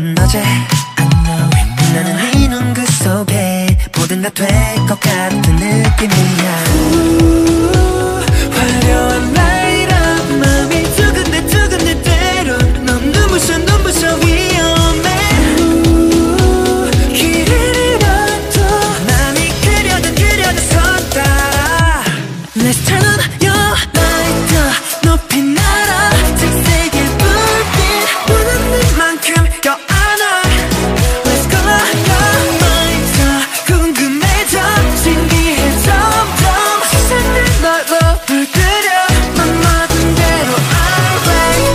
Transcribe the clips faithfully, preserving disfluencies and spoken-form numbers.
건 어제 나는 네 눈 그 속에 뭐든 다 될 것 같은 느낌이야. 우, 화려한 light up 맘이 두근대 두근대 때로 넌 눈부셔 눈부셔 위험해. 우, 길을 잃어도 맘이 그려도 그려도 선 따라 Let's turn on your light up 높이 날아 색색의 불빛 원하는 만큼 껴안아 Let's go your mind up 궁금해져 신기해 점점 세상을 널로 물들여 맘 먹은 대로 alright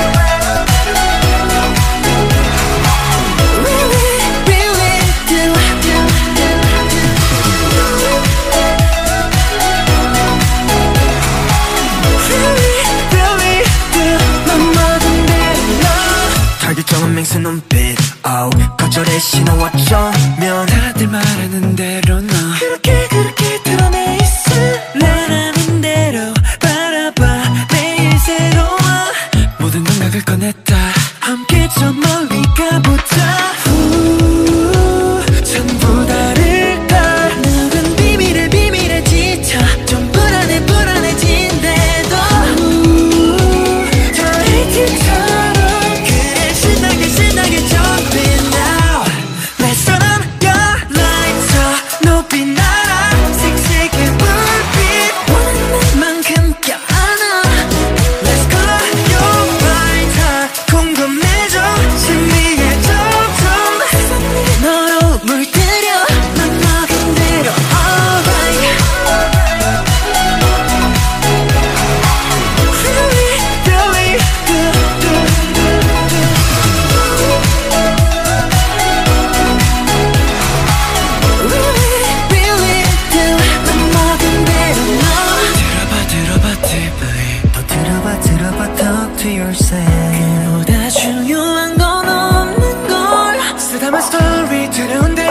Really really do target정은 맹세 눈빛 oh, 거절의 신호 어쩌면 다들 말하는 대로 너 그렇게 그렇게 드러내 있을래라는 대로 바라봐 매일 새로워 모든 감각을 꺼냈다 함께 저 멀리 가보자 후, 전부 다를까 누군 비밀에 비밀에 지쳐 좀 불안해 불안해진대도 저 헤이트처럼 신나게 jump in now Let's turn on your lights up 높이 날아 색색의 불빛 원하는 만큼 껴안아 Let's color your mind up 궁금해져 신비해 점점 너로 물들여 맘 먹은 대로 alright Really, really do, do, do, do. Talk to yourself 그보다 중요한 건 없는 걸 쓰다만 스토리 들은데